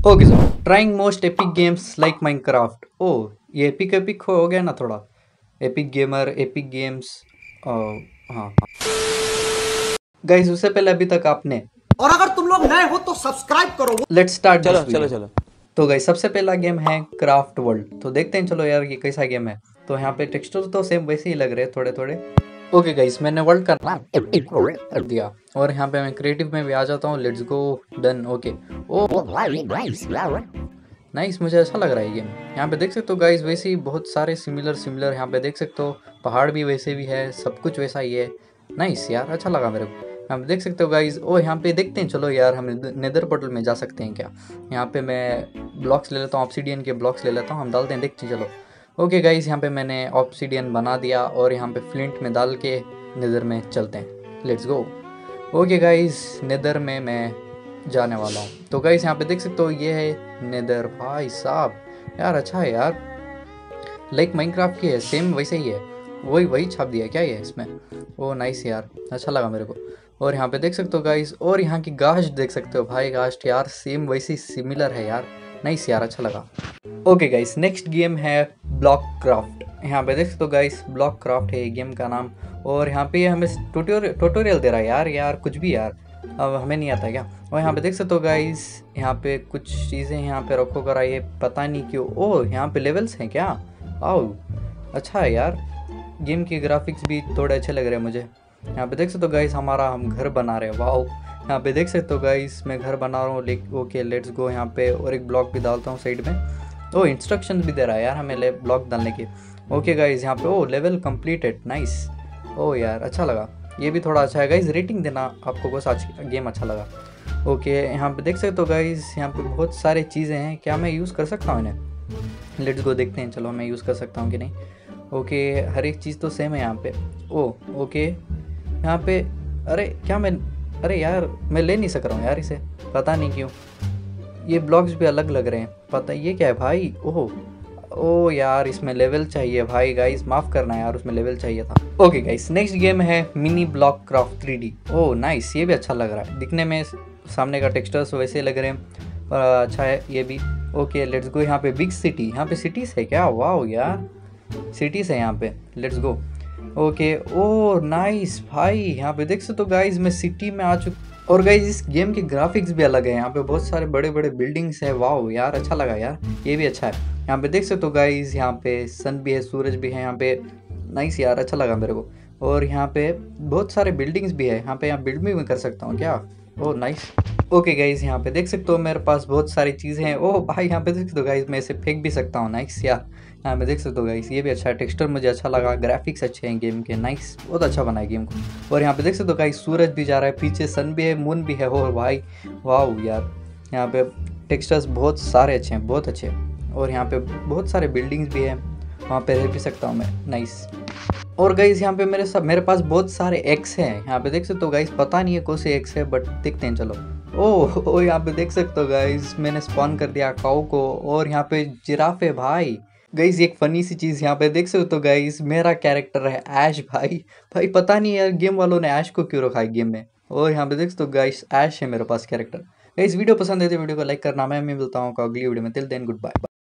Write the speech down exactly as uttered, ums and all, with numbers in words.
Okay sir, trying most epic games like Minecraft. Oh ये epic epic हो गया ना थोड़ा। Epic gamer, epic games. हाँ गाइस, उससे पहले अभी तक आपने, और अगर तुम लोग नए हो तो सब्सक्राइब करो। लेट्स स्टार्ट चलो दिस चलो वीडियो। चलो तो गाइस सबसे पहला गेम है क्राफ्ट वर्ल्ड। तो देखते हैं चलो यार ये कैसा गेम है। तो यहाँ पे टेक्सचर तो सेम वैसे ही लग रहे हैं थोड़े थोड़े। ओके गाइस, मैंने वर्ल्ड का नाम कर दिया और यहाँ पे मैं क्रिएटिव में भी आ जाता हूँ। Let's go, done. Okay, oh nice, मुझे अच्छा लग रहा है ये गेम। यहाँ पे देख सकते हो गाइस, वैसे ही बहुत सारे सिमिलर सिमिलर यहाँ पे देख सकते हो। पहाड़ भी वैसे भी है, सब कुछ वैसा ही है। नाइस यार, अच्छा लगा मेरे को। यहाँ पे देख सकते हो गाइस। ओ यहाँ पे देखते हैं चलो यार, हम नेदर पोर्टल में जा सकते हैं क्या। यहाँ पे मैं ब्लॉक्स ले लेता हूँ, ऑब्सीडियन के ब्लॉक्स ले लेता हूँ, हम डालते हैं, देखते हैं चलो। ओके गाइस, यहाँ पे मैंने ऑब्सीडियन बना दिया और यहाँ पे फ्लिंट में डाल के नेदर में चलते हैं। Let's go. Okay guys, Nether में मैं जाने वाला हूँ। तो गाइस यहाँ पे देख सकते हो ये है नेदर। भाई साहब यार, अच्छा है यार, लाइक माइनक्राफ्ट की है, सेम वैसे ही है। वही वही छाप दिया क्या ये इसमें। ओ नाइस यार, अच्छा लगा मेरे को। और यहाँ पे देख सकते हो गाइस, और यहाँ की गास्ट देख सकते हो भाई, गास्ट यार सेम वैसी सिमिलर है यार। नाइस यार, अच्छा लगा। ओके गाइस, नेक्स्ट गेम है ब्लॉक क्राफ्ट। यहाँ पे देख सकते हो गाइस, ब्लॉक क्राफ्ट है गेम का नाम। और यहाँ पे हमें ट्यूटोरियल ट्यूटोरियल दे रहा है यार यार कुछ भी यार, अब हमें नहीं आता क्या। और यहाँ पे देख सकते हो गाइस, यहाँ पे कुछ चीज़ें यहाँ पे रखो करा, ये पता नहीं क्यों। ओह यहाँ पे लेवल्स हैं क्या। आओ, अच्छा है यार, गेम के ग्राफिक्स भी थोड़े अच्छे लग रहे हैं मुझे। यहाँ पे देख सकते हो गाइस, हमारा हम घर बना रहे हैं। वाओ, यहाँ पे देख सकते हो गाइस, मैं घर बना रहा हूँ। लेक ओके लेट्स गो। यहाँ पे और एक ब्लॉक भी डालता हूँ साइड में। ओ इंस्ट्रक्शन भी दे रहा है यार हमें ले ब्लॉक डालने के। ओके गाइस, यहाँ पे oh level completed, nice. Oh यार अच्छा लगा, ये भी थोड़ा अच्छा है गाइस। रेटिंग देना आपको कौन सा गेम अच्छा लगा। ओके यहाँ पे देख सकते हो गाइस, यहाँ पे बहुत सारे चीज़ें हैं, क्या मैं यूज़ कर सकता हूँ इन्हें। लेट्स गो, देखते हैं चलो मैं यूज़ कर सकता हूँ कि नहीं। ओके हर एक चीज़ तो सेम है यहाँ पे। ओ ओके यहाँ पे, अरे क्या मैं, अरे यार मैं ले नहीं सक रहा हूँ यार इसे, पता नहीं क्यों। ये ब्लॉक्स भी अलग लग रहे हैं, पता ये क्या है भाई। ओह ओ यार, इसमें लेवल चाहिए भाई। गाइस माफ़ करना यार, उसमें लेवल चाहिए था। ओके गाइस, नेक्स्ट गेम है Mini Block Craft three D. Oh nice, ये भी अच्छा लग रहा है दिखने में, सामने का टेक्सचर्स वैसे लग रहे हैं और अच्छा है ये भी। Okay let's go. यहाँ पे बिग सिटी, यहाँ पे सिटीज़ है क्या। वाह यार, सिटीज़ है यहाँ पे। Let's go. Okay oh nice भाई, यहाँ पे देख सकते हो गाइस, मैं सिटी में आ चुका। और गाइस इस गेम के ग्राफिक्स भी अलग है, यहाँ पे बहुत सारे बड़े बड़े बिल्डिंग्स है। वाह यार, अच्छा लगा यार, ये भी अच्छा है। यहाँ पे देख सकते हो गाइस, यहाँ पे सन भी है, सूरज भी है यहाँ पे। नाइस यार, अच्छा लगा मेरे को। और यहाँ पे बहुत सारे बिल्डिंग्स भी है, यहाँ पे यहाँ बिल्ड भी मैं कर सकता हूँ क्या। Oh nice. ओके गाइस, यहाँ पे देख सकते हो मेरे पास बहुत सारी चीज़ें हैं। ओह भाई यहाँ पे देख सकते हो गाइस, मैं इसे फेंक भी सकता हूँ। नाइस यार, यहाँ पे देख सकते हो गाइस, ये भी अच्छा है, टेक्सचर मुझे अच्छा लगा, ग्राफिक्स अच्छे हैं गेम के। नाइस, बहुत अच्छा बना है गेम को। और यहाँ पे देख सकते हो गाइस, सूरज भी जा रहा है, पीछे सन भी है, मून भी है। और भाई वाह यार, यहाँ पे टेक्सचर्स बहुत सारे अच्छे हैं, बहुत अच्छे। और यहाँ पे बहुत सारे बिल्डिंग्स भी हैं, वहाँ पे रह भी सकता हूँ मैं। नाइस। और गाइस यहाँ पे मेरे सब मेरे पास बहुत सारे एक्स हैं, यहाँ पे देख सकते हो गाइस, पता नहीं है कौन से एक्स है बट देखते हैं चलो। ओह ओ यहाँ पे देख सकते हो गाइस, मैंने स्पॉन कर दिया काऊ को। और यहाँ पे जिराफ है भाई। गाइस एक फनी सी चीज़ यहाँ पे देख सकते हो गाइस, मेरा कैरेक्टर है ऐश भाई। भाई पता नहीं यार गेम वालों ने ऐश को क्यों रखा है गेम में। और यहाँ पे देख सकते हो गाइस, ऐश है मेरे पास कैरेक्टर। गाइस वीडियो पसंद है तो वीडियो को लाइक करना। मैं मिलता हूँ अगली वीडियो में, टिल देन गुड बाय।